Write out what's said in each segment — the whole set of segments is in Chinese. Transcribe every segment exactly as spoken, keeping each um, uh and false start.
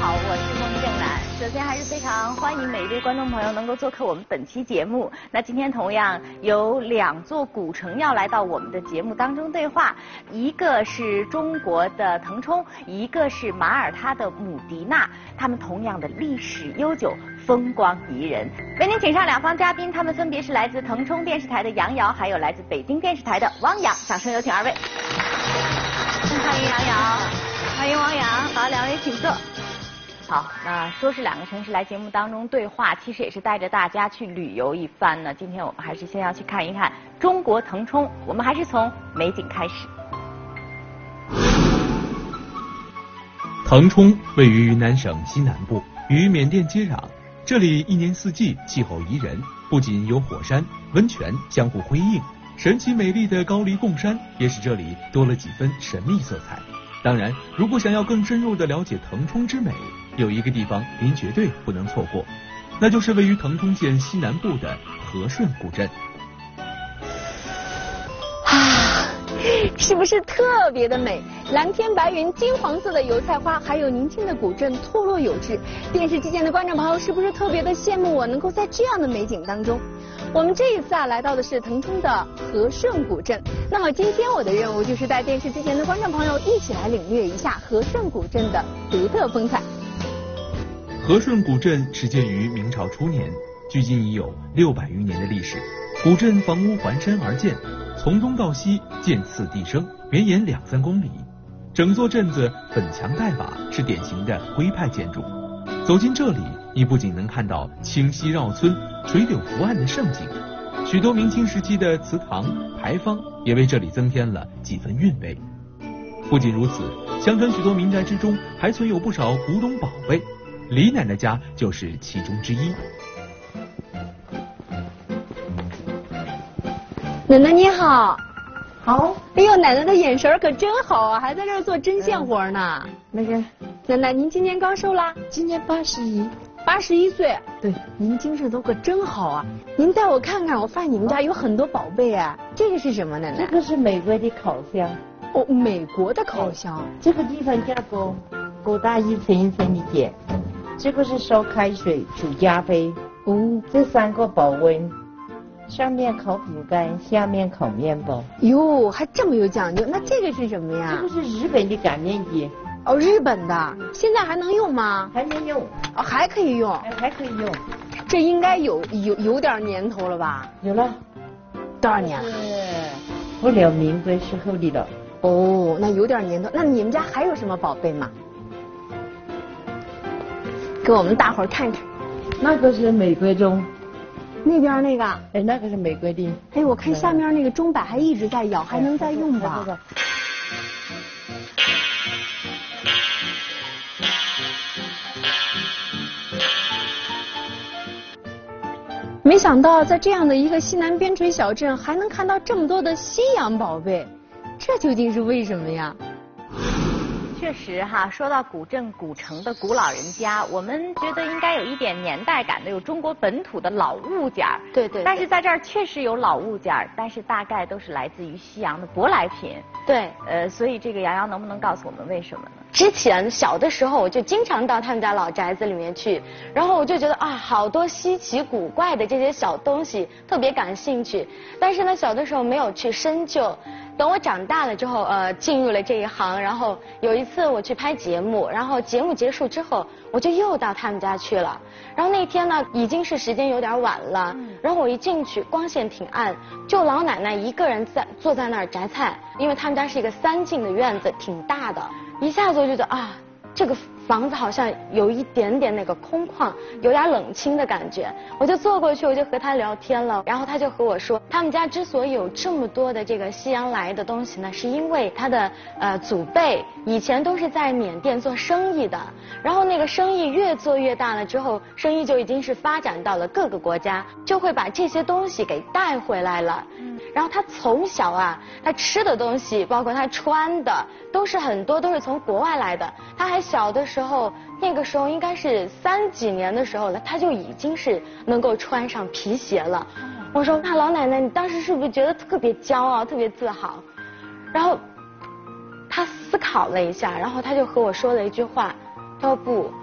好，我是孟正楠。首先还是非常欢迎每一位观众朋友能够做客我们本期节目。那今天同样有两座古城要来到我们的节目当中对话，一个是中国的腾冲，一个是马耳他的姆迪纳，他们同样的历史悠久，风光宜人。为您请上两方嘉宾，他们分别是来自腾冲电视台的杨瑶，还有来自北京电视台的汪洋。掌声有请二位。欢迎杨瑶，欢迎汪洋。好，两位请坐。好，那说是两个城市来节目当中对话，其实也是带着大家去旅游一番呢。今天我们还是先要去看一看中国腾冲，我们还是从美景开始。 腾冲位于云南省西南部，与缅甸接壤，这里一年四季气候宜人，不仅有火山、温泉相互辉映，神奇美丽的高黎贡山也使这里多了几分神秘色彩。当然，如果想要更深入地了解腾冲之美，有一个地方您绝对不能错过，那就是位于腾冲县西南部的和顺古镇。 啊，是不是特别的美？蓝天白云，金黄色的油菜花，还有宁静的古镇，错落有致。电视机前的观众朋友是不是特别的羡慕我能够在这样的美景当中？我们这一次啊来到的是腾冲的和顺古镇。那么今天我的任务就是带电视机前的观众朋友一起来领略一下和顺古镇的独特风采。 和顺古镇始建于明朝初年，距今已有六百余年的历史。古镇房屋环山而建，从东到西渐次递升，绵延两三公里。整座镇子粉墙黛瓦，是典型的徽派建筑。走进这里，你不仅能看到清溪绕村、垂柳伏岸的盛景，许多明清时期的祠堂、牌坊也为这里增添了几分韵味。不仅如此，相传许多民宅之中还存有不少古董宝贝，李奶奶家就是其中之一。 奶奶你好。 好。 哎呦，奶奶的眼神可真好啊，还在这儿做针线活呢。 嗯、那个， 奶奶您今年高寿啦？ 今年八十一。 八十一岁。 对， 您精神头可真好啊！您带我看看，我发现你们家有很多宝贝啊。这个是什么，奶奶？ 这个是美国的烤箱。 哦，美国的烤箱。 这个地方叫做勾大一层一层的点。这个是烧开水煮加杯。 哦， 这三个保温。上面烤饼干，下面烤面包。 哟，还这么有讲究。那这个是什么呀？ 这个是日本的擀面机。 哦，日本的，现在还能用吗？ 还能用。 哦，还可以用。 还还可以用。 这应该有有有点年头了吧？ 有了。 多少年？ 是不了民国时候的了。 哦，那有点年头。那你们家还有什么宝贝吗？给我们大伙儿看看。 那个是美国钟。 那边那个， 哎，那个是美国的。 哎，我看下面那个钟摆还一直在摇，还能再用吧？没想到在这样的一个西南边陲小镇，还能看到这么多的西洋宝贝，这究竟是为什么呀？ 确实哈，说到古镇古城的古老人家，我们觉得应该有一点年代感的，有中国本土的老物件儿。 对 对, 对。 但是在这儿确实有老物件儿，但是大概都是来自于西洋的舶来品。 对。 呃，所以这个杨洋能不能告诉我们为什么呢？ 之前小的时候，我就经常到他们家老宅子里面去，然后我就觉得啊，好多稀奇古怪的这些小东西，特别感兴趣。但是呢，小的时候没有去深究。等我长大了之后，呃，进入了这一行，然后有一次我去拍节目，然后节目结束之后，我就又到他们家去了。然后那天呢，已经是时间有点晚了，然后我一进去，光线挺暗，就老奶奶一个人在坐在那儿摘菜，因为他们家是一个三进的院子，挺大的，一下子我就觉得啊，这个房子好像有一点点那个空旷，有点冷清的感觉。我就坐过去，我就和他聊天了，然后他就和我说，他们家之所以有这么多的这个西洋来的东西呢，是因为他的呃祖辈以前都是在缅甸做生意的，然后那个生意越做越大了之后，生意就已经是发展到了各个国家，就会把这些东西给带回来了。然后他从小啊，他吃的东西，包括他穿的，都是很多都是从国外来的。他还小的时候，那个时候应该是三几年的时候了，他就已经是能够穿上皮鞋了。我说，那老奶奶，你当时是不是觉得特别骄傲、特别自豪？然后他思考了一下，然后他就和我说了一句话，他说不，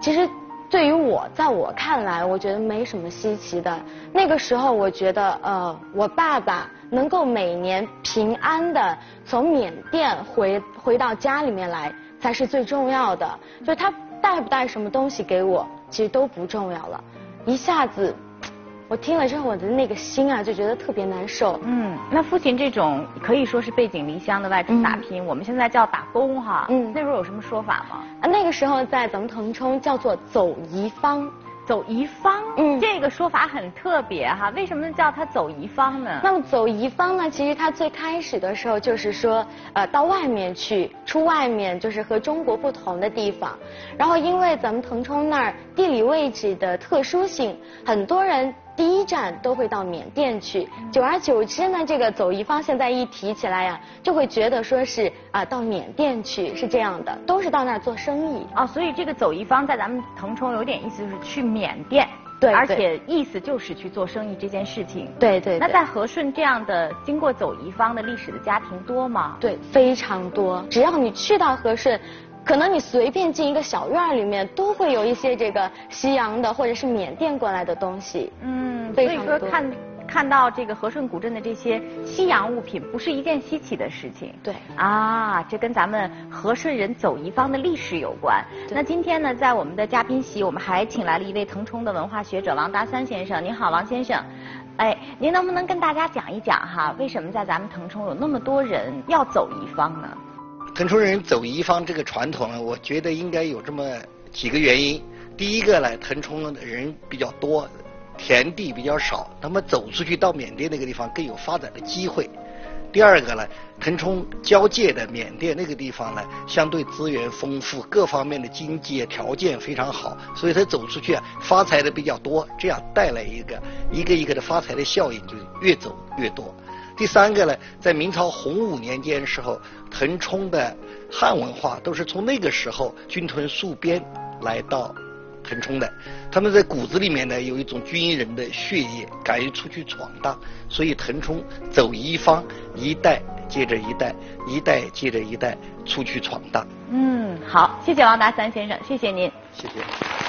其实对于我，在我看来，我觉得没什么稀奇的。那个时候，我觉得呃，我爸爸能够每年平安的从缅甸回回到家里面来，才是最重要的。就他带不带什么东西给我，其实都不重要了。一下子。我听了之后，我的那个心啊，就觉得特别难受。 嗯，那父亲这种可以说是背井离乡的外出打拼，嗯、我们现在叫打工哈。嗯，那时候有什么说法吗？ 啊，那个时候在咱们腾冲叫做走遗方。 走遗方，嗯，这个说法很特别哈。为什么叫它走遗方呢？ 那么走遗方呢，其实它最开始的时候就是说，呃，到外面去，出外面就是和中国不同的地方。然后因为咱们腾冲那儿地理位置的特殊性，很多人第一站都会到缅甸去。久而久之呢，这个走遗方现在一提起来呀，就会觉得说是啊、呃、到缅甸去是这样的，都是到那儿做生意啊。所以这个走遗方在咱们腾冲有点意思，就是去缅甸。 对， 而且意思就是去做生意这件事情。 对 对, 对。 那在和顺这样的经过走遗方的历史的家庭多吗？ 对，非常多。只要你去到和顺，可能你随便进一个小院里面，都会有一些这个西洋的或者是缅甸过来的东西。 嗯，所以说看看到这个和顺古镇的这些西洋物品，不是一件稀奇的事情。 对。 啊，这跟咱们和顺人走遗方的历史有关。那今天呢，在我们的嘉宾席，我们还请来了一位腾冲的文化学者王达三先生。您好，王先生。哎，您能不能跟大家讲一讲哈，为什么在咱们腾冲有那么多人要走遗方呢？ 腾冲人走遗方这个传统呢，我觉得应该有这么几个原因。第一个呢，腾冲的人比较多，田地比较少，那么走出去到缅甸那个地方更有发展的机会。第二个呢，腾冲交界的缅甸那个地方呢，相对资源丰富，各方面的经济条件非常好，所以他走出去啊，发财的比较多，这样带来一个一个一个的发财的效应，就越走越多。第三个呢，在明朝洪武年间时候，腾冲的汉文化都是从那个时候军屯戍边来到腾冲的，他们在骨子里面呢有一种军人的血液，敢于出去闯荡，所以腾冲走遗方，一代接着一代，一代接着一代出去闯荡。 嗯，好，谢谢王达三先生，谢谢您。 谢谢。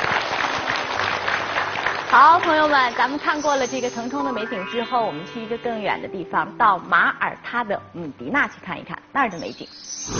好，朋友们，咱们看过了这个腾冲的美景之后，我们去一个更远的地方，到马耳他的姆迪纳去看一看那儿的美景。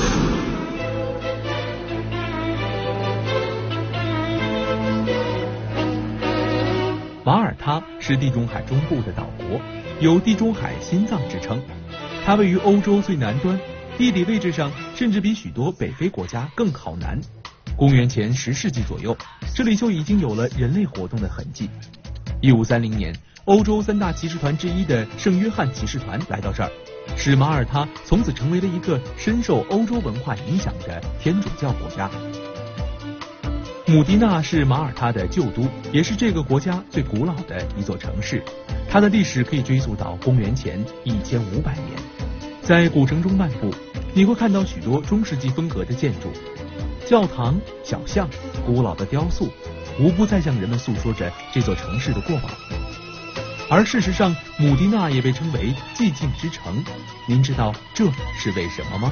马耳他是地中海中部的岛国，有地中海心脏之称。它位于欧洲最南端，地理位置上甚至比许多北非国家更靠南。公元前十世纪左右，这里就已经有了人类活动的痕迹。一五三零年，欧洲三大骑士团之一的圣约翰骑士团来到这儿，使马耳他从此成为了一个深受欧洲文化影响的天主教国家。姆迪纳是马耳他的旧都，也是这个国家最古老的一座城市。它的历史可以追溯到公元前一千五百年。在古城中漫步，你会看到许多中世纪风格的建筑。教堂、小巷、古老的雕塑，无不在向人们诉说着这座城市的过往。而事实上，姆迪纳也被称为寂静之城。您知道这是为什么吗？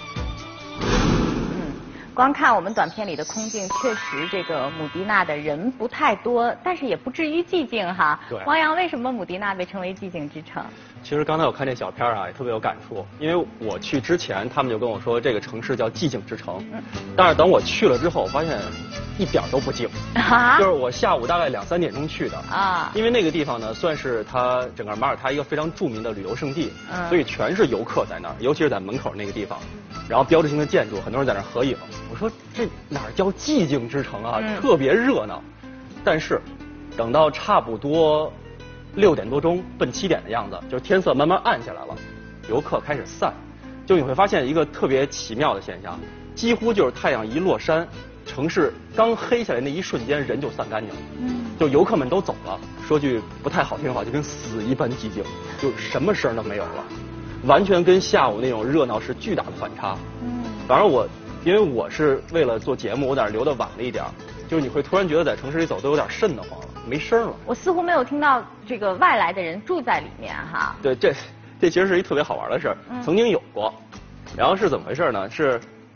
嗯，光看我们短片里的空镜，确实这个姆迪纳的人不太多，但是也不至于寂静哈。 对。 汪洋，为什么姆迪纳被称为寂静之城？ 其实刚才我看这小片啊，也特别有感触，因为我去之前，他们就跟我说这个城市叫寂静之城，嗯，但是等我去了之后，我发现一点都不静，啊，就是我下午大概两三点钟去的啊，因为那个地方呢，算是它整个马耳他一个非常著名的旅游胜地，嗯，所以全是游客在那儿，尤其是在门口那个地方，然后标志性的建筑，很多人在那儿合影。我说这哪儿叫寂静之城啊，嗯，特别热闹。但是等到差不多六点多钟奔七点的样子，就是天色慢慢暗下来了，游客开始散，就你会发现一个特别奇妙的现象，几乎就是太阳一落山，城市刚黑下来那一瞬间，人就散干净了，嗯，就游客们都走了。说句不太好听的话，就跟死一般寂静，就什么声都没有了，完全跟下午那种热闹是巨大的反差。嗯，反正我因为我是为了做节目，我在那留的晚了一点，就是你会突然觉得在城市里走都有点瘆得慌了。没声了， 我似乎没有听到这个外来的人住在里面哈。 对，这这其实是一特别好玩的事儿，嗯，曾经有过。然后是怎么回事呢？是因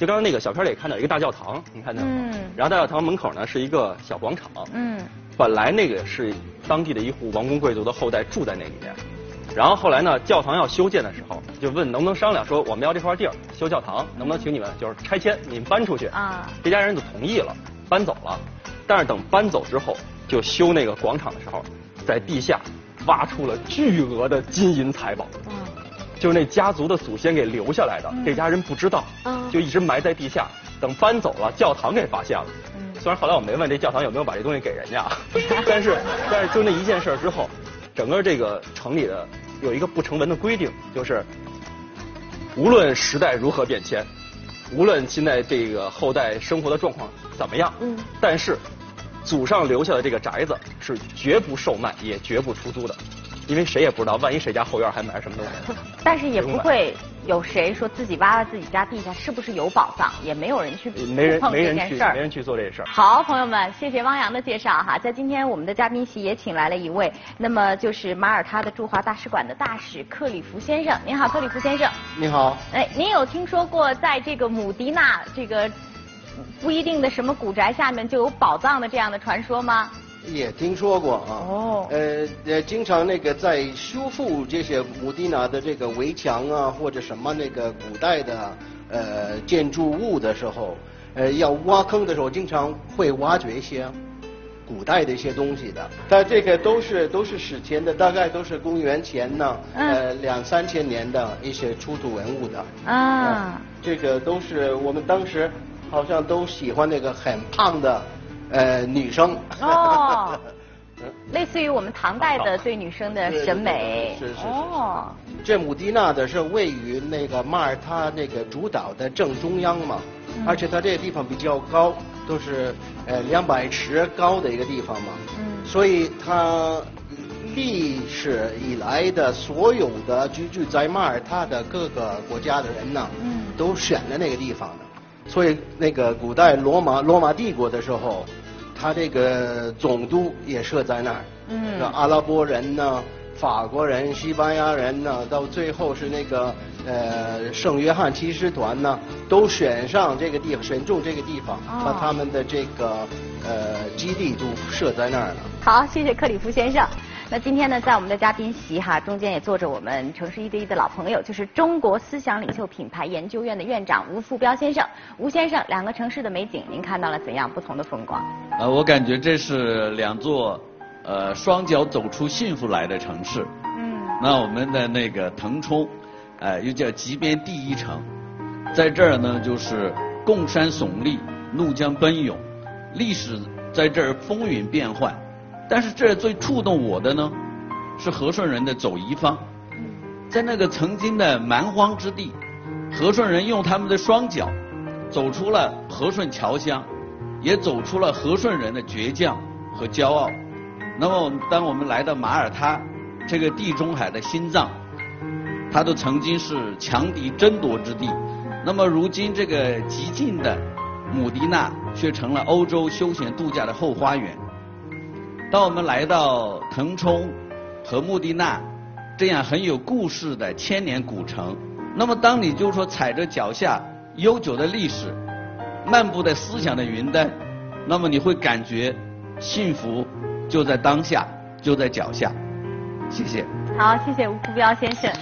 就刚刚那个小片里也看到一个大教堂，你看到吗？嗯。然后大教堂门口呢是一个小广场。嗯。本来那个是当地的一户王公贵族的后代住在那里面，然后后来呢，教堂要修建的时候，就问能不能商量，说我们要这块地儿修教堂，能不能请你们就是拆迁，你们搬出去啊？这家人就同意了，搬走了。但是等搬走之后，就修那个广场的时候，在地下挖出了巨额的金银财宝。嗯。就是那家族的祖先给留下来的，这家人不知道，就一直埋在地下。等搬走了，教堂给发现了。虽然后来我没问这教堂有没有把这东西给人家，但是但是就那一件事之后，整个这个城里的有一个不成文的规定，就是无论时代如何变迁，无论现在这个后代生活的状况怎么样，嗯，但是祖上留下的这个宅子是绝不售卖，也绝不出租的。因为谁也不知道，万一谁家后院还埋什么东西。 但是也不会有谁说自己挖了自己家地下是不是有宝藏，也没有人去没人碰没人去这件事儿， 没人去做这事儿。 好，朋友们，谢谢汪洋的介绍哈。在今天我们的嘉宾席也请来了一位，那么就是马耳他的驻华大使馆的大使克里夫先生。您好，克里夫先生。 你好。 哎，您有听说过在这个姆迪纳这个不一定的什么古宅下面就有宝藏的这样的传说吗？ 也听说过啊，哦，呃呃，经常那个在修复这些姆迪纳的这个围墙啊，或者什么那个古代的呃建筑物的时候，呃，要挖坑的时候，经常会挖掘一些古代的一些东西的。它这个都是都是史前的，大概都是公元前呢，呃，两三千年的一些出土文物的。啊，这个都是我们当时好像都喜欢那个很胖的。呃，女生哦，类似于我们唐代的对女生的审美。 是是是。哦，这姆迪纳的是位于那个马耳他那个主岛的正中央嘛，嗯、而且它这个地方比较高，都是呃两百尺高的一个地方嘛。嗯。所以它历史以来的所有的居住在马耳他的各个国家的人呢，嗯，都选了那个地方的。所以那个古代罗马罗马帝国的时候，他这个总督也设在那儿。嗯。阿拉伯人呢，法国人、西班牙人呢，到最后是那个呃圣约翰骑士团呢，都选上这个地方，选中这个地方，哦、把他们的这个呃基地都设在那儿了。 好，谢谢克里夫先生。那今天呢，在我们的嘉宾席哈，中间也坐着我们城市一对一的老朋友，就是中国思想领袖品牌研究院的院长吴富彪先生。吴先生，两个城市的美景，您看到了怎样不同的风光？ 呃，我感觉这是两座呃双脚走出幸福来的城市。嗯。那我们的那个腾冲，呃，又叫极边第一城，在这儿呢，就是贡山耸立，怒江奔涌，历史在这儿风云变幻。但是这最触动我的呢，是和顺人的走遗方。在那个曾经的蛮荒之地，和顺人用他们的双脚走出了和顺侨乡，也走出了和顺人的倔强和骄傲。那么当我们来到马耳他这个地中海的心脏，它都曾经是强敌争夺之地，那么如今这个极近的姆迪纳却成了欧洲休闲度假的后花园。当我们来到腾冲和穆迪纳这样很有故事的千年古城，那么当你就说踩着脚下悠久的历史，漫步在思想的云端，那么你会感觉幸福就在当下，就在脚下。谢谢。 好，谢谢吴富彪先生。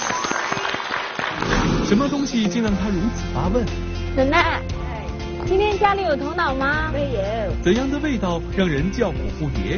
什么东西竟让他如此发问？ 奶奶。今天家里有头脑吗？ 没有。 怎样的味道让人叫苦不迭？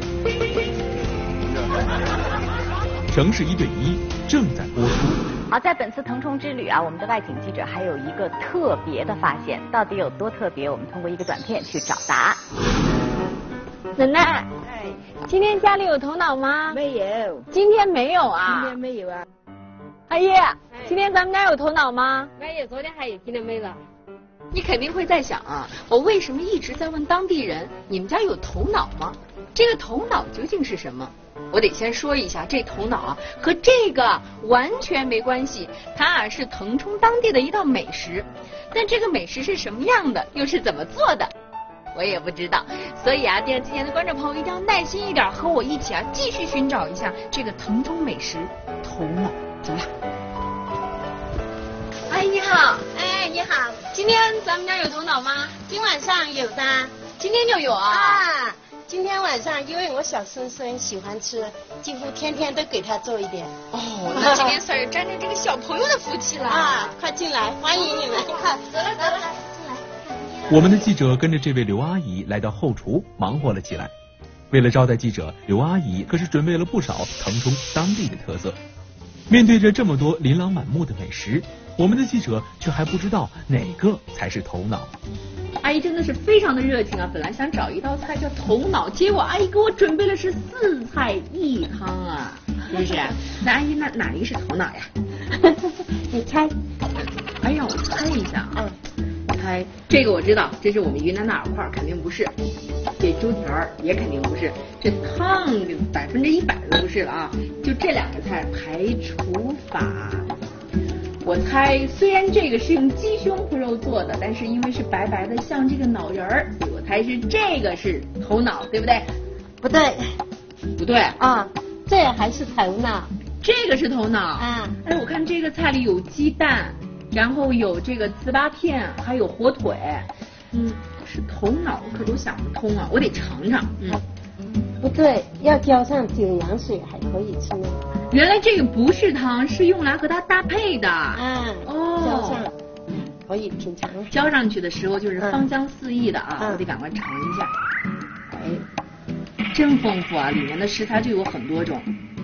城市一对一正在播出。 好，在本次腾冲之旅啊，我们的外景记者还有一个特别的发现，到底有多特别？我们通过一个短片去找答案。 奶奶，哎，今天家里有头脑吗？ 没有。 今天没有啊？ 今天没有啊。 阿姨，今天咱们家有头脑吗？ 没有，昨天还有，今天没了。你肯定会在想啊，我为什么一直在问当地人，你们家有头脑吗？这个头脑究竟是什么？我得先说一下，这头脑啊和这个完全没关系，它啊是腾冲当地的一道美食，但这个美食是什么样的，又是怎么做的，我也不知道。所以啊，电视机前的观众朋友一定要耐心一点，和我一起啊继续寻找一下这个腾冲美食头脑。走了。阿姨你好，哎，你好。 今天咱们家有头脑吗？ 今晚上有的。 今天就有啊？ 啊，今天晚上因为我小孙孙喜欢吃，几乎天天都给他做一点。 哦，那今天算是沾着这个小朋友的福气了。 啊，快进来，欢迎你们。快， 走了走了， 进来。 我们的记者跟着这位刘阿姨来到后厨，忙活了起来。为了招待记者，刘阿姨可是准备了不少腾冲当地的特色。面对着这么多琳琅满目的美食，我们的记者却还不知道哪个才是头脑。 阿姨真的是非常的热情啊！本来想找一道菜叫头脑，结果阿姨给我准备了是四菜一汤啊，是不是？那阿姨那哪一个是头脑呀？ 你猜？ 哎，让我猜一下啊。嗯，猜这个我知道，这是我们云南的耳块，肯定不是。这猪蹄儿也肯定不是，这汤百分之一百都不是了啊！就这两个菜排除法。我猜，虽然这个是用鸡胸脯肉做的，但是因为是白白的，像这个脑仁儿，所以我猜是这个是头脑，对不对？ 不对， 不对啊，这还是头脑， 这个是头脑啊。 哎，我看这个菜里有鸡蛋，然后有这个糍粑片，还有火腿，嗯，是头脑，可都想不通啊，我得尝尝，嗯。 不对，要浇上九阳水还可以吃呢。 原来这个不是汤，是用来和它搭配的。 嗯， 哦， 浇上，可以品尝。 浇上去的时候就是芳香四溢的啊， 嗯、 我得赶快尝一下。哎，真丰富啊，里面的食材就有很多种。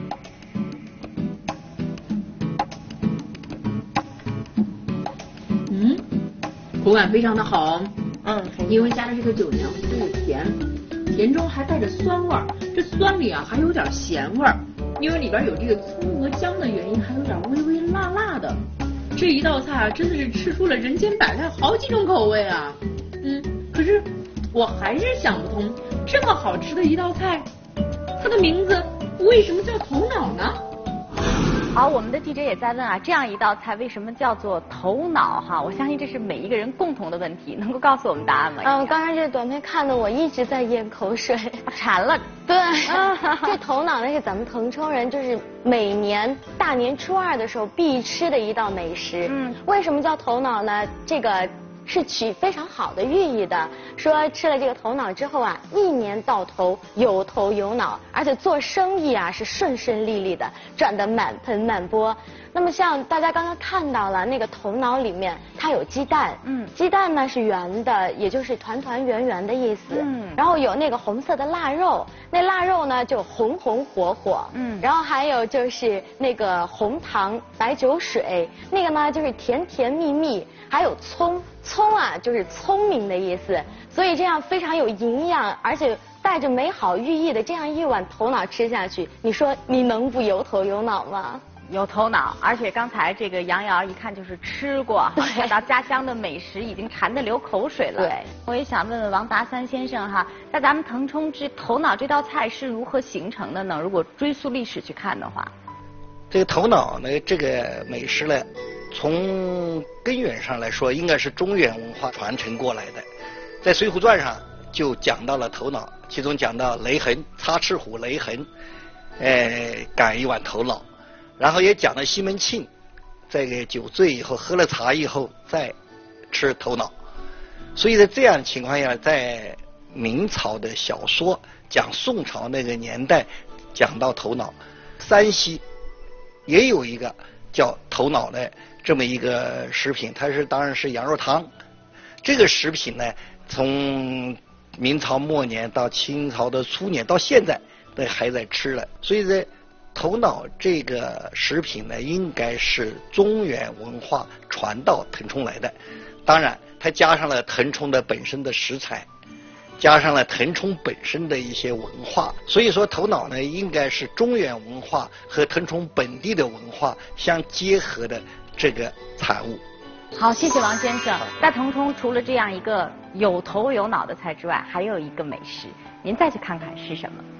嗯，口感非常的好。 嗯， 因为加了这个九阳，它有甜。甜中还带着酸味儿，这酸里啊还有点咸味儿，因为里边有这个葱和姜的原因，还有点微微辣辣的。这一道菜啊，真的是吃出了人间百态，好几种口味啊。嗯，可是我还是想不通，这么好吃的一道菜，它的名字为什么叫头脑呢？ 好，我们的记者也在问啊，这样一道菜为什么叫做头脑哈？我相信这是每一个人共同的问题，能够告诉我们答案吗？ 嗯，刚才这短片看的我一直在咽口水， 馋了。 对，这头脑呢是咱们腾冲人就是每年大年初二的时候必吃的一道美食。嗯，为什么叫头脑呢？这个是取非常好的寓意的，说吃了这个头脑之后啊，一年到头有头有脑，而且做生意啊是顺顺利利的，赚得满盆满钵。那么像大家刚刚看到了那个头脑里面，它有鸡蛋，嗯，鸡蛋呢是圆的，也就是团团圆圆的意思，嗯，然后有那个红色的腊肉，那腊肉呢就红红火火，嗯，然后还有就是那个红糖白酒水，那个呢就是甜甜蜜蜜，还有葱，葱啊就是聪明的意思，所以这样非常有营养，而且带着美好寓意的这样一碗头脑吃下去，你说你能不有头有脑吗？ 有头脑，而且刚才这个杨瑶一看就是吃过，看到家乡的美食已经馋得流口水了。 对， 我也想问问王达三先生哈，在咱们腾冲这头脑这道菜是如何形成的呢？如果追溯历史去看的话， 这个头脑呢，这个美食呢，从根源上来说，应该是中原文化传承过来的。在《水浒传》上就讲到了头脑，其中讲到雷横擦赤虎雷横，呃，赶一碗头脑。然后也讲了西门庆，这个酒醉以后喝了茶以后再吃头脑，所以在这样的情况下，在明朝的小说讲宋朝那个年代讲到头脑，山西也有一个叫头脑的这么一个食品，它是当然是羊肉汤。这个食品呢，从明朝末年到清朝的初年到现在都还在吃了，所以在头脑这个食品呢，应该是中原文化传到腾冲来的。当然，它加上了腾冲的本身的食材，加上了腾冲本身的一些文化，所以说头脑呢，应该是中原文化和腾冲本地的文化相结合的这个产物。 好，谢谢王先生。在腾冲除了这样一个有头有脑的菜之外，还有一个美食，您再去看看是什么？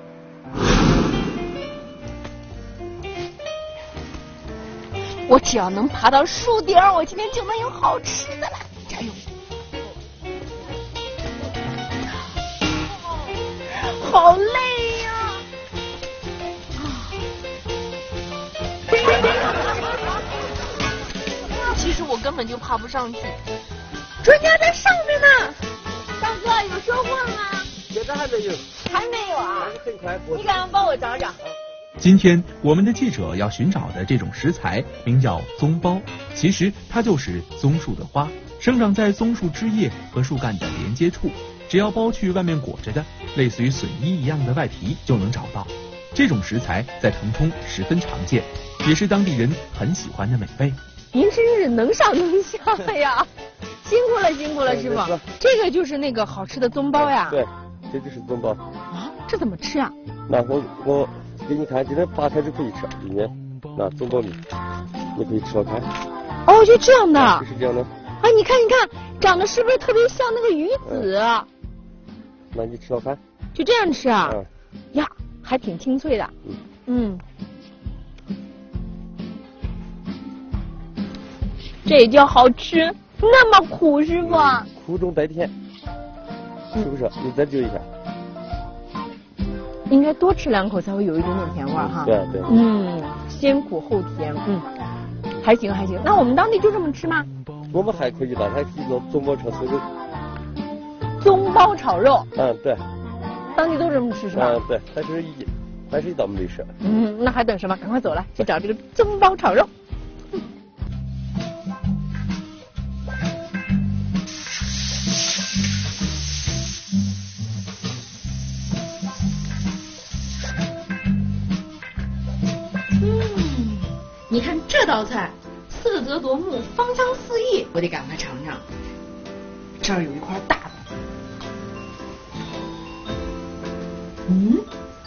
我只要能爬到树顶，我今天就能有好吃的了。加油！好累呀！其实我根本就爬不上去， 专家在上面呢。大哥，有收获吗？ 现在还没有。 还没有啊？ 很快。 你赶快帮我找找。 今天我们的记者要寻找的这种食材名叫棕苞，其实它就是棕树的花，生长在棕树枝叶和树干的连接处，只要剥去外面裹着的类似于笋衣一样的外皮就能找到。这种食材在腾冲十分常见，也是当地人很喜欢的美味。 您真是能上能下呀，辛苦了辛苦了师傅。这个就是那个好吃的棕苞呀？ 对，这就是棕苞。 啊，这怎么吃啊？ 那我我给你看，今天扒开就可以吃，里面那棕苞米，你可以吃看。 哦，就这样的。 就是这样的。 哎，你看你看，长得是不是特别像那个鱼子？嗯、 那你吃了看。 就这样吃啊？ 嗯。 呀，还挺清脆的。嗯。嗯。这叫好吃，那么苦，师傅。 苦中带甜，是不是？你再揪一下。 应该多吃两口才会有一点点甜味哈。 对对。 嗯，先苦后甜，嗯，还行还行。那我们当地就这么吃吗？ 我们还可以的，还可以做棕苞炒肉。 棕苞炒肉。 嗯，对。 当地都这么吃是吧？ 嗯，对，还是一还是一道美食。 嗯，那还等什么？赶快走了，去找这个棕苞炒肉。你看这道菜色泽夺目，芳香四溢，我得赶快尝尝。这儿有一块大的，嗯，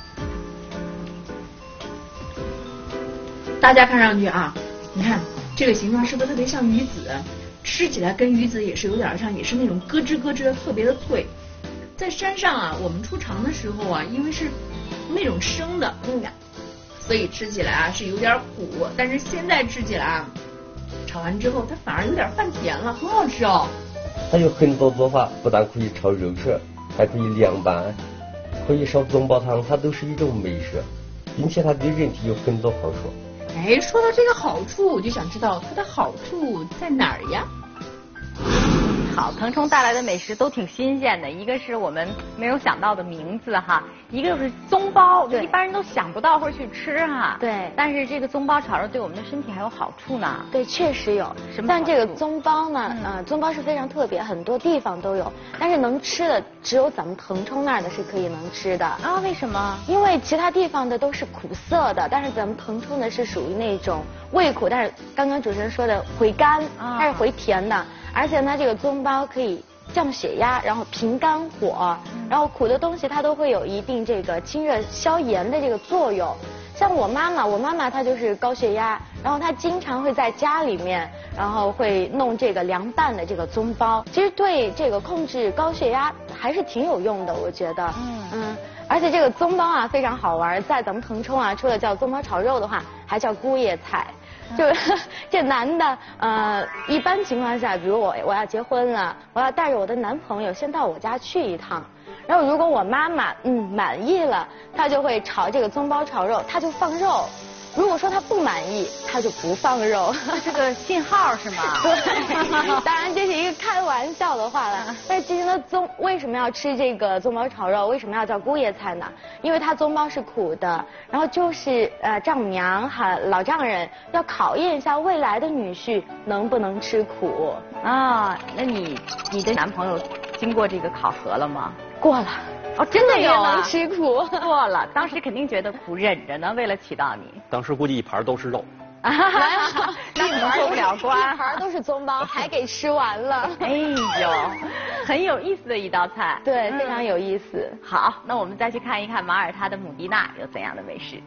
大家看上去啊，你看这个形状是不是特别像鱼子？吃起来跟鱼子也是有点像，也是那种咯吱咯吱的，特别的脆。在山上啊，我们出尝的时候啊，因为是那种生的，嗯。所以吃起来啊是有点苦，但是现在吃起来啊，炒完之后它反而有点泛甜了，很好吃哦。 它有很多做法，不但可以炒肉吃，还可以凉拌，可以烧棕苞汤，它都是一种美食，并且它对人体有很多好处。 哎，说到这个好处，我就想知道它的好处在哪儿呀？ 好，腾冲带来的美食都挺新鲜的，一个是我们没有想到的名字哈，一个就是棕苞，一般人都想不到会去吃哈。 对。 但是这个棕苞炒肉对我们的身体还有好处呢。 对，确实有。 什么？ 但这个棕苞呢，嗯、呃，棕苞是非常特别，很多地方都有，但是能吃的只有咱们腾冲那儿的是可以能吃的。 啊？为什么？ 因为其他地方的都是苦涩的，但是咱们腾冲的是属于那种味苦，但是刚刚主持人说的回甘，它是回甜的。而且呢，这个棕苞可以降血压，然后平肝火，然后苦的东西它都会有一定这个清热消炎的这个作用。像我妈妈，我妈妈她就是高血压，然后她经常会在家里面，然后会弄这个凉拌的这个棕苞，其实对这个控制高血压还是挺有用的，我觉得。嗯嗯。而且这个棕苞啊非常好玩，在咱们腾冲啊，除了叫棕苞炒肉的话，还叫姑爷菜。就这男的，呃，一般情况下，比如我我要结婚了，我要带着我的男朋友先到我家去一趟，然后如果我妈妈嗯满意了，她就会炒这个棕苞炒肉，她就放肉。如果说他不满意，他就不放肉， 这个信号是吗？ 对，当然这是一个开玩笑的话了。但是今天的棕为什么要吃这个棕苞炒肉？为什么要叫姑爷菜呢？因为它棕苞是苦的，然后就是呃丈母娘哈老丈人要考验一下未来的女婿能不能吃苦啊。那你你的男朋友经过这个考核了吗？ 过了。 哦，真的有啊！能吃苦， 过了，当时肯定觉得苦，忍着呢，为了娶到你。 当时估计一盘都是肉。 那可能过不了关， 一盘都是棕苞，还给吃完了。 哎呦，很有意思的一道菜。 对，非常有意思。 好，那我们再去看一看马耳他的姆迪纳有怎样的美食。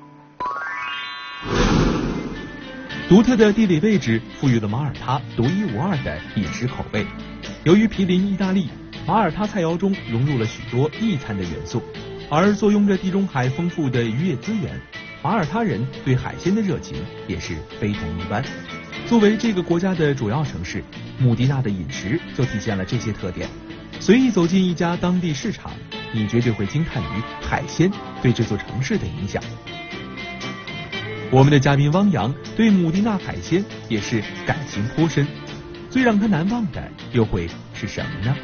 独特的地理位置赋予了马耳他独一无二的饮食口味。由于毗邻意大利，马耳他菜肴中融入了许多意餐的元素，而坐拥着地中海丰富的渔业资源，马耳他人对海鲜的热情也是非同一般。作为这个国家的主要城市，姆迪纳的饮食就体现了这些特点。随意走进一家当地市场，你绝对会惊叹于海鲜对这座城市的影响。我们的嘉宾汪洋对姆迪纳海鲜也是感情颇深，最让他难忘的又会是什么呢？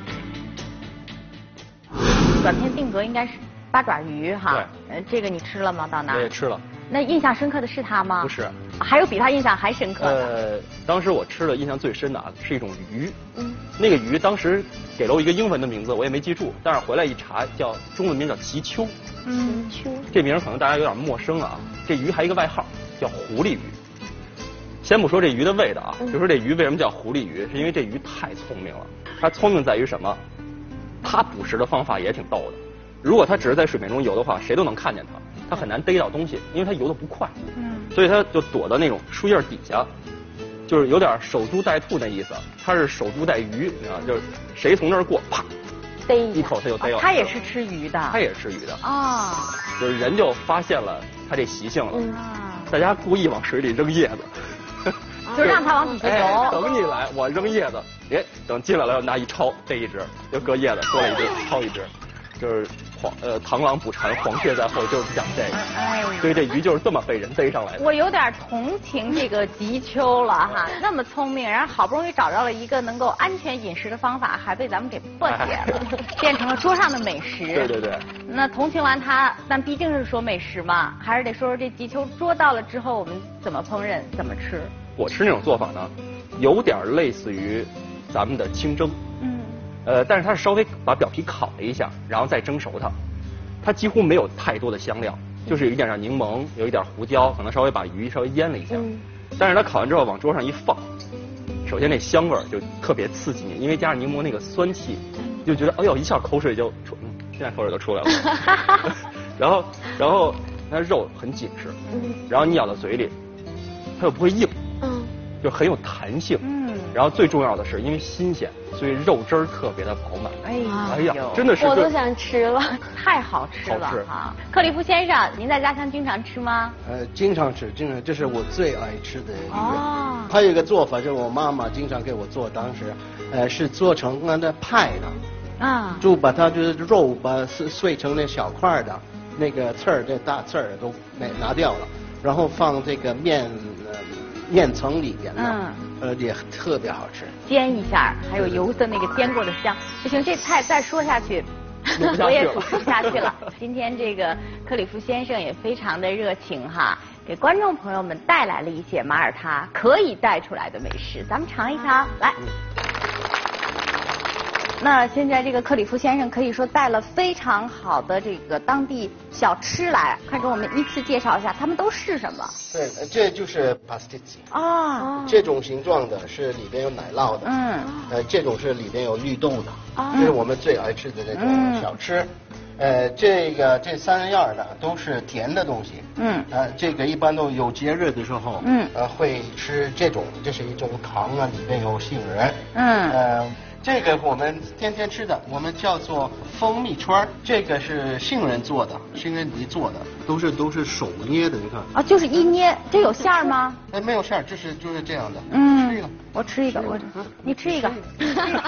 短片定格应该是八爪鱼哈。 对。 呃，这个你吃了吗？到那儿？ 我也吃了。 那印象深刻的是它吗？ 不是。 还有比它印象还深刻的？ 呃，当时我吃的印象最深的啊，是一种鱼。嗯。那个鱼当时给了我一个英文的名字，我也没记住，但是回来一查，叫中文名叫吉丘。 嗯。吉丘。 这名可能大家有点陌生啊。这鱼还有一个外号叫狐狸鱼。先不说这鱼的味道啊，就说这鱼为什么叫狐狸鱼，是因为这鱼太聪明了。它聪明在于什么？它捕食的方法也挺逗的。如果它只是在水面中游的话，谁都能看见它，它很难逮到东西，因为它游得不快。嗯。所以它就躲到那种树叶底下，就是有点守株待兔那意思。它是守株待鱼，你知道，就是谁从那儿过，啪， 逮一口它就逮了。 它也是吃鱼的。 它也是吃鱼的。 啊。 就是人就发现了它这习性了。嗯。大家故意往水里扔叶子。 就让它往底下游、哎。 等你来，我扔叶子，哎，等进来了拿一抄，逮一只，就搁叶子，多了一只，抄一只，就是黄呃螳螂捕蝉，黄雀在后，就是讲这个。哎，所以这鱼就是这么被人逮上来的。 我有点同情这个吉丘了哈，那么聪明，然后好不容易找到了一个能够安全饮食的方法，还被咱们给破解了，哎、变成了桌上的美食。 对对对。 那同情完它，但毕竟是说美食嘛，还是得说说这吉丘捉到了之后，我们怎么烹饪，怎么吃。 我吃那种做法呢，有点类似于咱们的清蒸，嗯，呃，但是它是稍微把表皮烤了一下，然后再蒸熟它，它几乎没有太多的香料，就是有一点点柠檬，有一点胡椒，可能稍微把鱼稍微腌了一下，嗯，但是它烤完之后往桌上一放，首先那香味儿就特别刺激你，因为加上柠檬那个酸气，就觉得哎呦一下口水就出，嗯，现在口水都出来了，然后然后它肉很紧实，嗯，然后你咬到嘴里，它又不会硬。嗯，就很有弹性。嗯，然后最重要的是，因为新鲜，所以肉汁儿特别的饱满。哎呀，哎呀，真的是我都想吃了， 太好吃了哈！克里夫先生，您在家乡经常吃吗？ 呃，经常吃，经常，这是我最爱吃的一个。哦。还有一个做法，就是我妈妈经常给我做，当时，呃，是做成那派的。啊。就把它就是肉把碎碎成那小块的，那个刺儿，这大刺儿都拿拿掉了，然后放这个面。面层里边的，嗯，呃，也特别好吃。 煎一下，还有油的那个煎过的香。不行，这菜再说下去，我也煮不下去了。今天这个克里夫先生也非常的热情哈，给观众朋友们带来了一些马耳他可以带出来的美食，咱们尝一尝，来。嗯那现在这个克里夫先生可以说带了非常好的这个当地小吃来，快给我们依次介绍一下，他们都是什么？ 对，这就是 pasticci 啊，这种形状的是里边有奶酪的，嗯，呃，这种是里边有绿豆的，啊，这是我们最爱吃的这种小吃。呃，这个这三样的都是甜的东西，嗯，呃，这个一般都有节日的时候，嗯，呃，会吃这种，这是一种糖啊，里边有杏仁，嗯，呃。这个我们天天吃的，我们叫做蜂蜜圈儿。这个是杏仁做的，杏仁泥做的，都是都是手捏的，你看。 啊，就是一捏，这有馅儿吗？ 哎，没有馅儿，这是就是这样的。 嗯，吃一个，我吃一个，我你吃一个。你吃一个，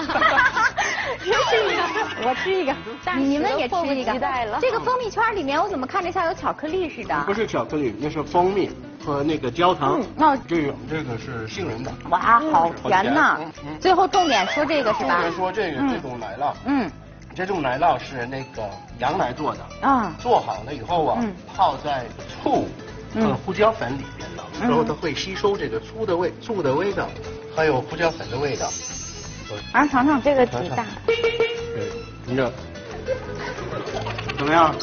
我吃一个，你你们也吃一个。这个蜂蜜圈里面，我怎么看着像有巧克力似的？ 不是巧克力，那是蜂蜜和那个焦糖。那这个这个是杏仁的。 哇，好甜呐！最后重点说这个是吧？ 说这个这种奶酪，嗯，这种奶酪是那个羊奶做的，啊，做好了以后啊，泡在醋和胡椒粉里边的，然后它会吸收这个醋的味、醋的味道，还有胡椒粉的味道。 啊，尝尝这个挺大。 对，你这怎么样？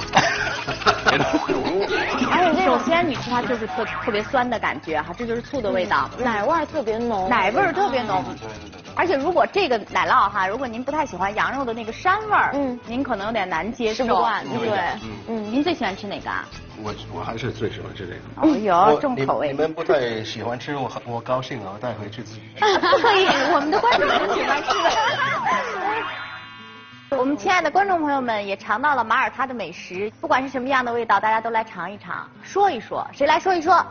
而且首先你吃它就是特特别酸的感觉哈，这就是醋的味道， 奶味特别浓， 奶味特别浓。而且如果这个奶酪哈，如果您不太喜欢羊肉的那个膻味儿，嗯，您可能有点难接受。 吃不惯， 对，嗯，您最喜欢吃哪个啊？ 我我还是最喜欢吃这个。 哦哟，重口味。 你们不太喜欢吃，我我高兴啊，带回去自己。 不可以，我们的观众很喜欢吃的。我们亲爱的观众朋友们也尝到了马耳他的美食，不管是什么样的味道，大家都来尝一尝，说一说，谁来说一说？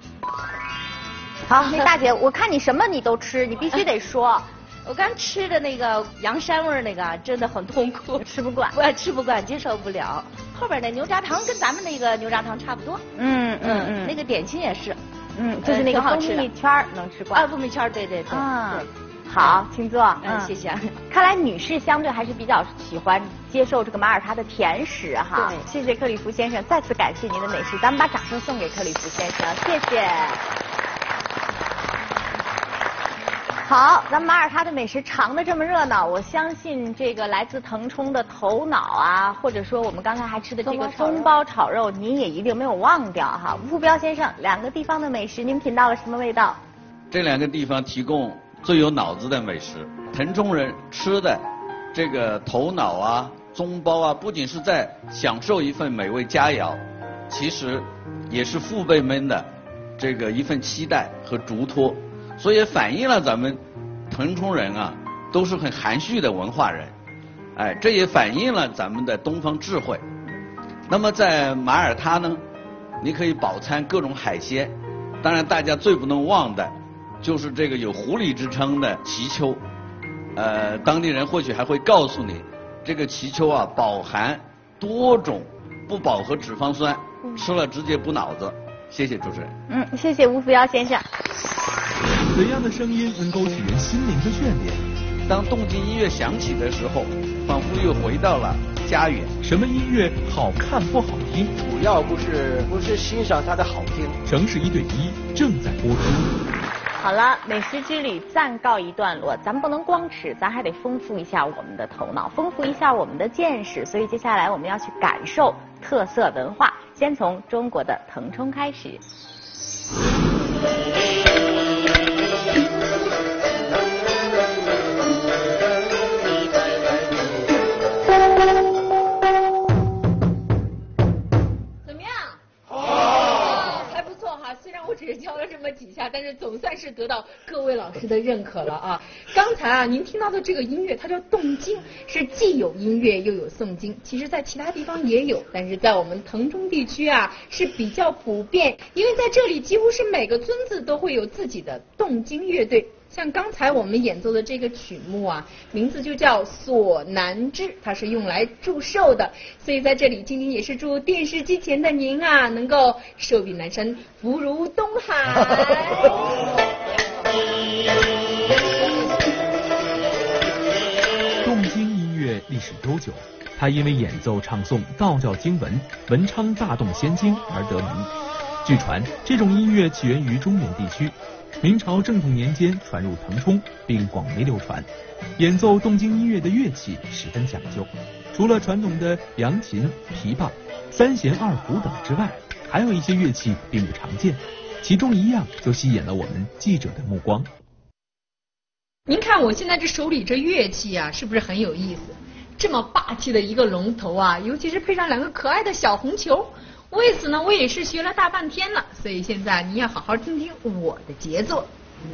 好，那大姐，我看你什么你都吃，你必须得说。 我刚吃的那个羊膻味那个真的很痛苦， 吃不惯， 我吃不惯，接受不了。后边那牛轧糖跟咱们那个牛轧糖差不多，嗯嗯嗯，那个点心也是， 嗯，就是那个蜂蜜圈能吃惯啊，蜂蜜圈对对对。啊， 好，请坐。 嗯，谢谢。 看来女士相对还是比较喜欢接受这个马耳他的甜食哈。 对， 谢谢克里夫先生，再次感谢您的美食，咱们把掌声送给克里夫先生，谢谢。好，咱们马耳他的美食尝得这么热闹，我相信这个来自腾冲的头脑啊，或者说我们刚才还吃的这个中包炒肉，您也一定没有忘掉哈。吴福彪先生，两个地方的美食，您品到了什么味道？ 这两个地方提供最有脑子的美食。腾冲人吃的这个头脑啊、中包啊，不仅是在享受一份美味佳肴，其实也是父辈们的这个一份期待和嘱托。所以也反映了咱们腾冲人啊都是很含蓄的文化人，哎，这也反映了咱们的东方智慧。那么在马耳他呢，你可以饱餐各种海鲜，当然大家最不能忘的就是这个有狐狸之称的貔貅，呃，当地人或许还会告诉你，这个貔貅啊饱含多种不饱和脂肪酸，吃了直接补脑子。谢谢主持人。 嗯，谢谢吴福尧先生。 怎样的声音能够使人心灵的眷恋？ 当动静音乐响起的时候，仿佛又回到了家园。 什么音乐好看不好听？ 主要不是不是欣赏它的好听。 城市一对一正在播出。 好了，美食之旅暂告一段落，咱们不能光吃，咱还得丰富一下我们的头脑，丰富一下我们的见识。所以接下来我们要去感受特色文化，先从中国的腾冲开始。 我只是教了这么几下，但是总算是得到各位老师的认可了啊！刚才啊，您听到的这个音乐，它叫动经，是既有音乐又有诵经。其实，在其他地方也有，但是在我们腾冲地区啊是比较普遍，因为在这里几乎是每个村子都会有自己的动经乐队。像刚才我们演奏的这个曲目啊，名字就叫《索南枝》，它是用来祝寿的。所以在这里，晶晶也是祝电视机前的您啊，能够寿比南山，福如东海。 动经音乐历史悠久，它因为演奏唱诵道教经文《文昌大动仙经》而得名。据传，这种音乐起源于中原地区。明朝正统年间传入腾冲，并广为流传。演奏动经音乐的乐器十分讲究，除了传统的扬琴、琵琶、三弦、二胡等之外，还有一些乐器并不常见，其中一样就吸引了我们记者的目光。 您看我现在这手里这乐器啊，是不是很有意思？这么霸气的一个龙头啊，尤其是配上两个可爱的小红球。为此呢，我也是学了大半天了，所以现在你要好好听听我的节奏。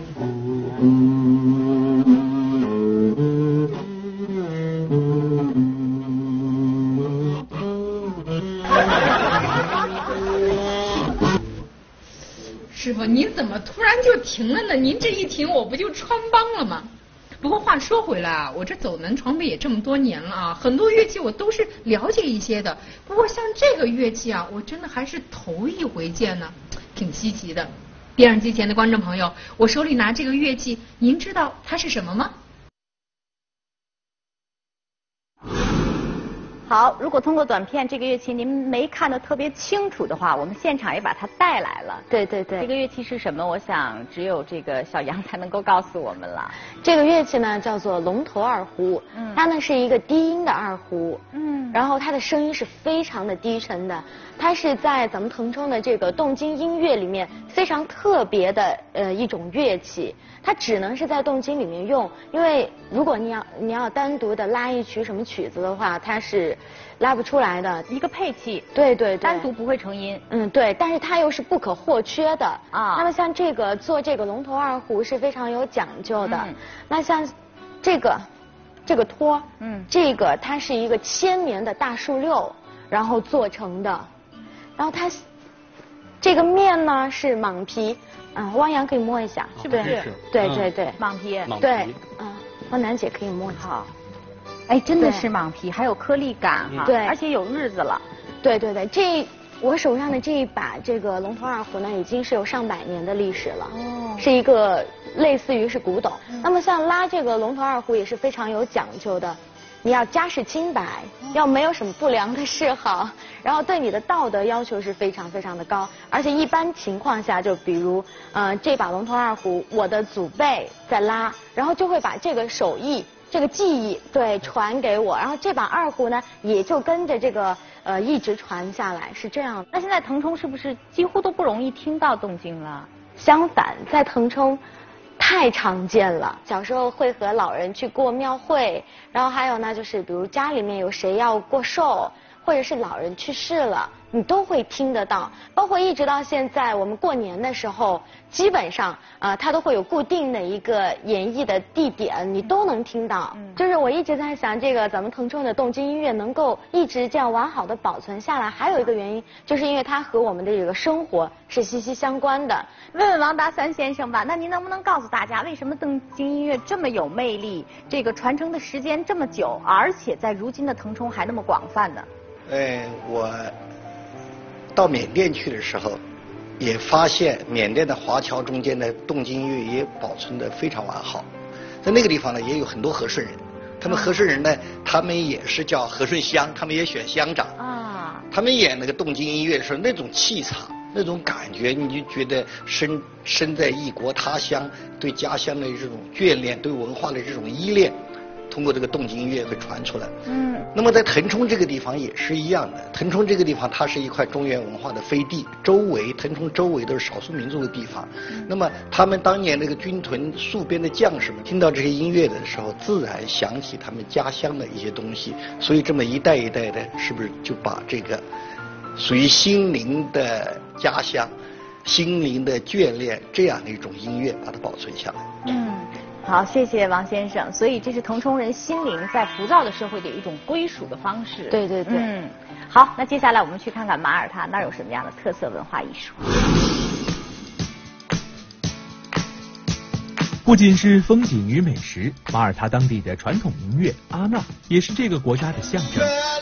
师傅，您怎么突然就停了呢？您这一停，我不就穿帮了吗？不过话说回来啊，我这走南闯北也这么多年了啊，很多乐器我都是了解一些的。不过像这个乐器啊，我真的还是头一回见呢，挺稀奇的。电视机前的观众朋友，我手里拿这个乐器，您知道它是什么吗？ 好，如果通过短片这个乐器您没看得特别清楚的话，我们现场也把它带来了。 对对对， 这个乐器是什么？我想只有这个小杨才能够告诉我们了。 这个乐器呢叫做龙头二胡，嗯，它呢是一个低音的二胡，嗯，然后它的声音是非常的低沉的，它是在咱们腾冲的这个动经音乐里面非常特别的呃一种乐器。它只能是在动经里面用，因为如果你要你要单独的拉一曲什么曲子的话，它是拉不出来的。 一个配器， 对对对， 单独不会成音。 嗯，对，但是它又是不可或缺的啊。那么像这个做这个龙头二胡是非常有讲究的。嗯、那像这个这个托，嗯，这个它是一个千年的大树柳，然后做成的，然后它这个面呢是蟒皮。啊，汪洋可以摸一下，是不是？是对对对， 蟒皮。 对，嗯，汪楠姐可以摸一下。 哎，真的是蟒皮，还有颗粒感哈。 对， 而且有日子了。 对对对，这我手上的这一把这个龙头二胡呢，已经是有上百年的历史了，哦，是一个类似于是古董。嗯、那么像拉这个龙头二胡也是非常有讲究的，你要家世清白，哦、要没有什么不良的嗜好，然后对你的道德要求是非常非常的高，而且一般情况下，就比如呃这把龙头二胡，我的祖辈在拉，然后就会把这个手艺。这个技艺对传给我，然后这把二胡呢也就跟着这个呃一直传下来，是这样。 那现在腾冲是不是几乎都不容易听到动静了？ 相反，在腾冲太常见了。小时候会和老人去过庙会，然后还有呢就是比如家里面有谁要过寿，或者是老人去世了，你都会听得到。包括一直到现在，我们过年的时候，基本上啊、呃，它都会有固定的一个演绎的地点，你都能听到。嗯、就是我一直在想，这个咱们腾冲的动静音乐能够一直这样完好的保存下来，还有一个原因，就是因为它和我们的这个生活是息息相关的。 问问王达三先生吧，那您能不能告诉大家，为什么动静音乐这么有魅力，这个传承的时间这么久，而且在如今的腾冲还那么广泛呢？ 呃，我到缅甸去的时候，也发现缅甸的华侨中间的动静音乐也保存得非常完好。在那个地方呢，也有很多和顺人，他们和顺人呢，他们也是叫和顺乡，他们也选乡长啊。他们演那个动静音乐的时候，那种气场，那种感觉，你就觉得身身在异国他乡，对家乡的这种眷恋，对文化的这种依恋。通过这个动静音乐会传出来。嗯。那么在腾冲这个地方也是一样的。腾冲这个地方它是一块中原文化的飞地，周围腾冲周围都是少数民族的地方。嗯、那么他们当年那个军屯戍边的将士们听到这些音乐的时候，自然想起他们家乡的一些东西。所以这么一代一代的，是不是就把这个属于心灵的家乡、心灵的眷恋这样的一种音乐，把它保存下来？ 嗯。好，谢谢王先生。所以这是腾冲人心灵在浮躁的社会的一种归属的方式。 对对对。 嗯，好，那接下来我们去看看马耳他那儿有什么样的特色文化艺术。 不仅是风景与美食，马耳他当地的传统音乐阿纳也是这个国家的象征。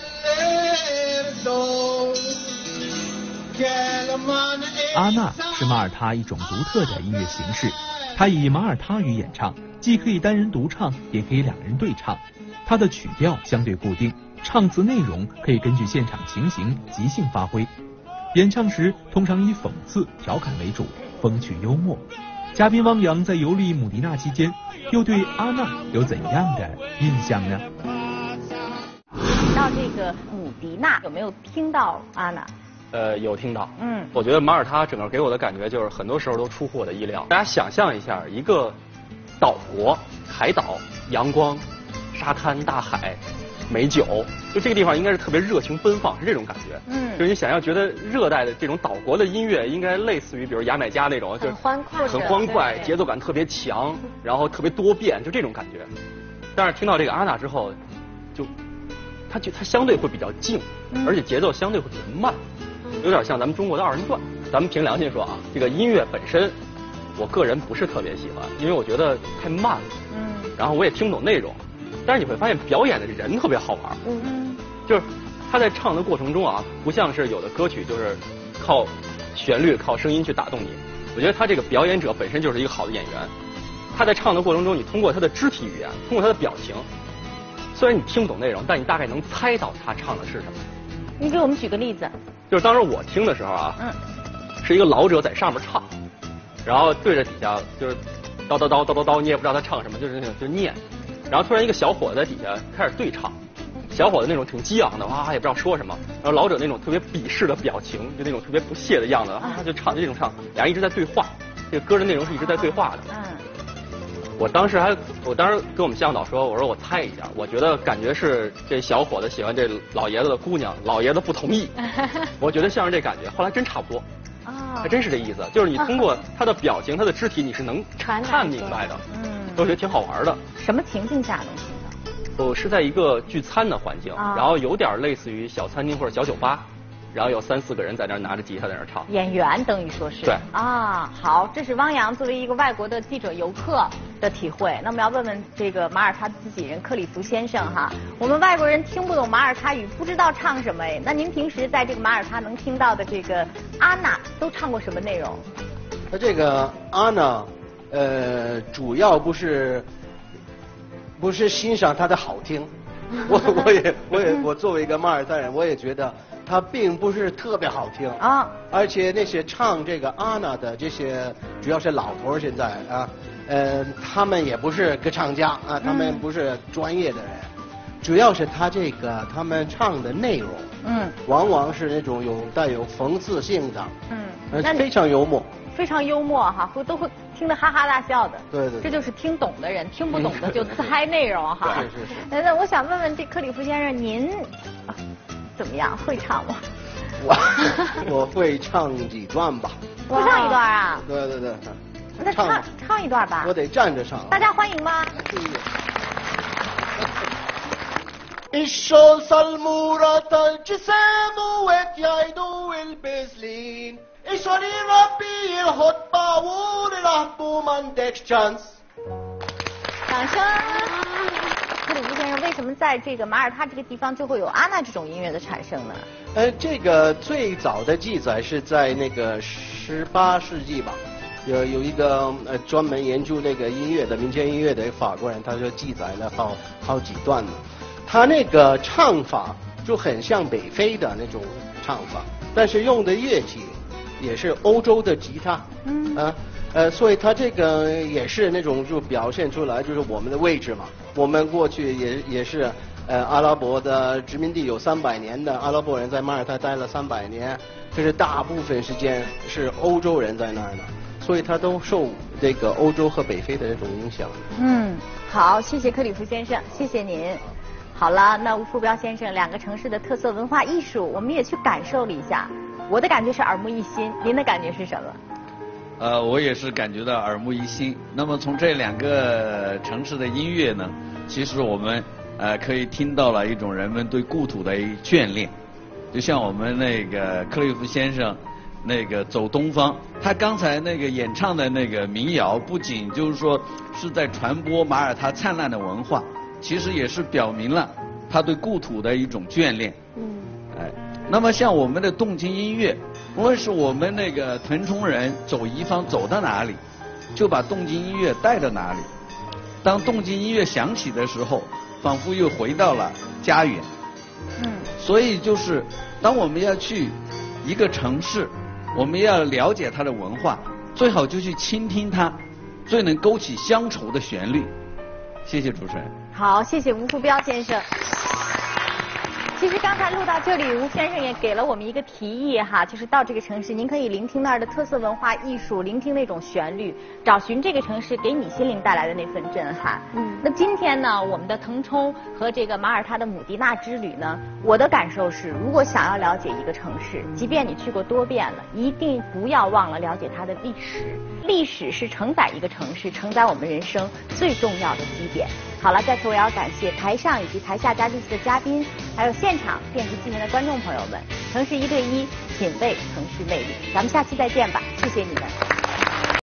阿纳是马耳他一种独特的音乐形式。它以马耳他语演唱，既可以单人独唱，也可以两人对唱。它的曲调相对固定，唱词内容可以根据现场情形即兴发挥。演唱时通常以讽刺、调侃为主，风趣幽默。嘉宾汪洋在游历姆迪纳期间，又对阿纳有怎样的印象呢？ 到这个姆迪纳，有没有听到阿纳？ 呃，有听到。嗯，我觉得马耳他整个给我的感觉就是很多时候都出乎我的意料。大家想象一下，一个岛国、海岛、阳光、沙滩、大海、美酒，就这个地方应该是特别热情奔放，是这种感觉。嗯，就是你想要觉得热带的这种岛国的音乐，应该类似于比如牙买加那种，就是很欢快， 很欢快，节奏感特别强，然后特别多变，就这种感觉。但是听到这个阿纳之后，就它就它相对会比较静，而且节奏相对会比较慢。有点像咱们中国的二人转。咱们凭良心说啊，这个音乐本身，我个人不是特别喜欢，因为我觉得太慢了。嗯。然后我也听不懂内容，但是你会发现表演的人特别好玩。嗯。就是他在唱的过程中啊，不像是有的歌曲就是靠旋律、靠声音去打动你。我觉得他这个表演者本身就是一个好的演员。他在唱的过程中，你通过他的肢体语言，通过他的表情，虽然你听不懂内容，但你大概能猜到他唱的是什么。 你给我们举个例子。 就是当时我听的时候啊，嗯，是一个老者在上面唱，然后对着底下就是叨叨叨叨叨叨，你也不知道他唱什么，就是那种就念，然后突然一个小伙子在底下开始对唱，小伙子那种挺激昂的，哇也不知道说什么，然后老者那种特别鄙视的表情，就那种特别不屑的样子，啊就唱这种唱，俩人一直在对话，这个歌的内容是一直在对话的。嗯，我当时还，我当时跟我们向导说，我说我猜一下，我觉得感觉是这小伙子喜欢这老爷子的姑娘，老爷子不同意，我觉得像是这感觉。后来真差不多，啊，还真是这意思，就是你通过他的表情、他的肢体，你是能看明白的。嗯，我觉得挺好玩的。 什么情境下能听到？ 我是在一个聚餐的环境，然后有点类似于小餐厅或者小酒吧， 然后有三四个人在那儿拿着吉他在那儿唱。 演员等于说是。 对。 啊，好，这是汪洋作为一个外国的记者游客的体会。那么要问问这个马耳他自己人克里夫先生哈，我们外国人听不懂马耳他语，不知道唱什么哎。那您平时在这个马耳他能听到的这个阿娜都唱过什么内容？ 那这个阿娜，呃，主要不是不是欣赏她的好听。我我也我也我作为一个马耳他人，我也觉得它并不是特别好听啊。而且那些唱这个阿娜的这些，主要是老头儿现在啊，呃，他们也不是歌唱家啊，他们不是专业的人，主要是他这个他们唱的内容，嗯，往往是那种有带有讽刺性的，嗯，非常幽默。 非常幽默哈，会都会听得哈哈大笑的。 对 对, 对。 这就是听懂的人，听不懂的就猜内容哈。 是是是。 那我想问问这克里夫先生，您、啊、怎么样？会唱吗？ 我我会唱几段吧。 会唱一段啊？ 对对对。 那唱唱一段吧。 我得站着唱。 大家欢迎吗 ？الشول صلمورة الجسام وتيايدو البزلين إشاري ربي الهط باور الأحبو من دكشانس 掌声！克里夫先生，为什么在这个马耳他这个地方就会有阿娜这种音乐的产生呢？ 呃，这个最早的记载是在那个十八世纪吧，有有一个呃专门研究那个音乐的民间音乐的法国人，他就记载了好好几段呢。他那个唱法就很像北非的那种唱法，但是用的乐器也是欧洲的吉他，嗯啊呃，所以他这个也是那种就表现出来就是我们的位置嘛。我们过去也也是呃阿拉伯的殖民地有三百年的阿拉伯人在马耳他待了三百年，可是大部分时间是欧洲人在那儿呢，所以他都受这个欧洲和北非的这种影响。 嗯，好，谢谢克里夫先生，谢谢您。好了，那吴福彪先生，两个城市的特色文化艺术，我们也去感受了一下。我的感觉是耳目一新，您的感觉是什么？ 呃，我也是感觉到耳目一新。那么从这两个城市的音乐呢，其实我们呃可以听到了一种人们对故土的眷恋。就像我们那个克利夫先生那个走东方，他刚才那个演唱的那个民谣，不仅就是说是在传播马耳他灿烂的文化，其实也是表明了他对故土的一种眷恋。嗯。哎，那么像我们的动静音乐，无论是我们那个腾冲人走一方走到哪里，就把动静音乐带到哪里。当动静音乐响起的时候，仿佛又回到了家园。嗯。所以就是，当我们要去一个城市，我们要了解它的文化，最好就去倾听它最能勾起乡愁的旋律。谢谢主持人。 好，谢谢吴福彪先生。其实刚才录到这里，吴先生也给了我们一个提议哈，就是到这个城市，您可以聆听那儿的特色文化艺术，聆听那种旋律，找寻这个城市给你心灵带来的那份震撼。嗯，那今天呢，我们的腾冲和这个马耳他的姆迪纳之旅呢，我的感受是，如果想要了解一个城市，即便你去过多遍了，一定不要忘了了解它的历史。历史是承载一个城市、承载我们人生最重要的基点。好了，再次我要感谢台上以及台下嘉宾室的嘉宾，还有现场电视机前的观众朋友们。城市一对一，品味城市魅力，咱们下期再见吧，谢谢你们。